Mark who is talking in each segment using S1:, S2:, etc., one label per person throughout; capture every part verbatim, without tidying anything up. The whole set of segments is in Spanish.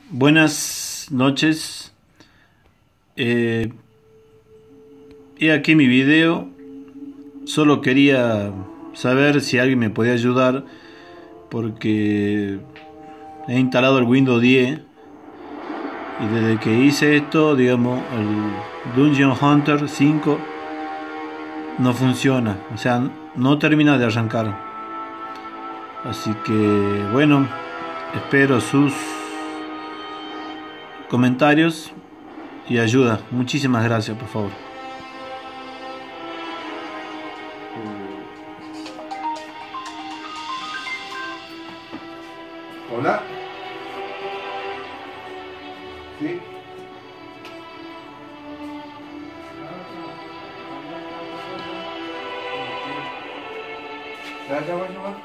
S1: Buenas noches. Eh, he aquí mi video. Solo quería saber si alguien me podía ayudar porque he instalado el Windows diez y desde que hice esto, digamos, el Dungeon Hunter cinco no funciona, o sea, no termina de arrancar. Así que bueno, espero sus comentarios y ayuda. Muchísimas gracias, por favor.
S2: Hola. Sí. Ya, ya va, ya va.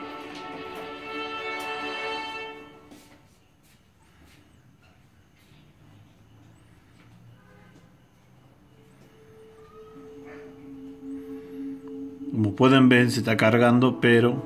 S1: Como pueden ver, se está cargando, pero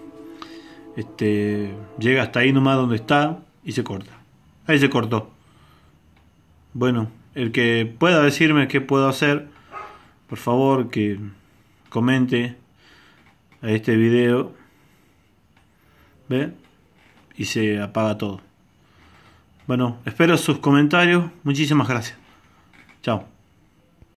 S1: este llega hasta ahí nomás donde está y se corta. Ahí se cortó. Bueno, el que pueda decirme qué puedo hacer, por favor que comente a este video. ¿Ve? Y se apaga todo. Bueno, espero sus comentarios. Muchísimas gracias. Chao.